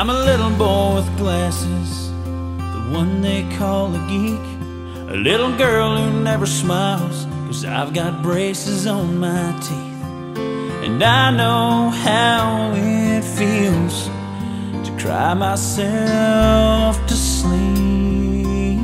I'm a little boy with glasses, the one they call a geek. A little girl who never smiles, 'cause I've got braces on my teeth. And I know how it feels to cry myself to sleep.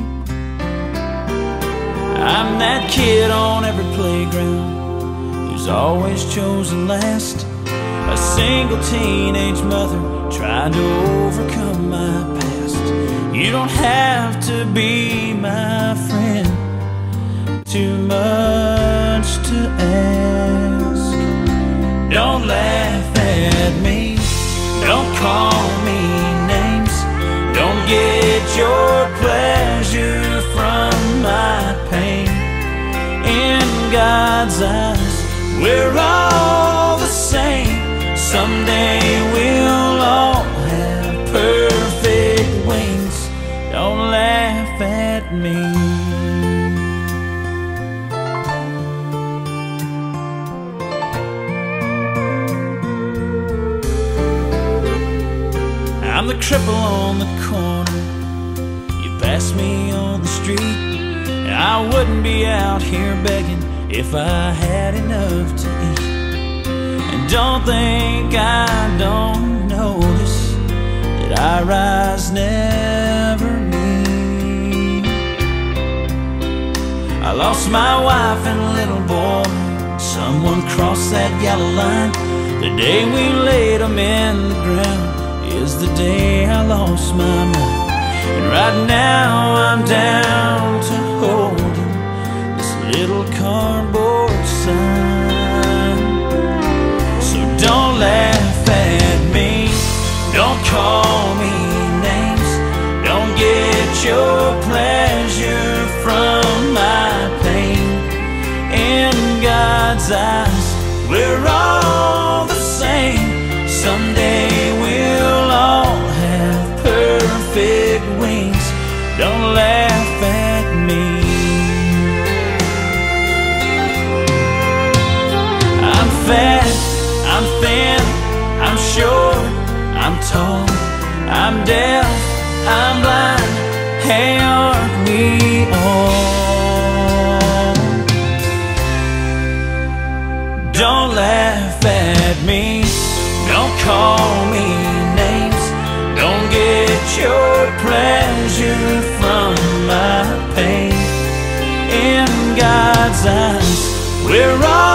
I'm that kid on every playground who's always chosen last, a single teenage mother trying to overcome my past. You don't have to be my friend, too much to ask. Don't laugh at me, don't call me names, don't get your pleasure from my pain. In God's eyes, we're all the same. Someday we'll all have perfect wings. Don't laugh at me. I'm the cripple on the corner, you pass me on the street. I wouldn't be out here begging if I had enough to eat. And don't think I don't notice that our eyes never meet. I lost my wife and a little boy, someone crossed that yellow line. The day we laid them in the ground is the day I lost my mind. And right now I'm down to holding this little cardboard sign. So don't laugh at me, don't call me names, don't get your pleasure from my pain. In God's eyes, we're all the same. Someday we'll all have perfect wings. Don't laugh at me. I'm fat, I'm thin, I'm short, I'm tall, I'm deaf, I'm blind. Hey, aren't we all? Don't laugh at me, don't call me names, don't get your pleasure from my pain. In God's eyes, we're all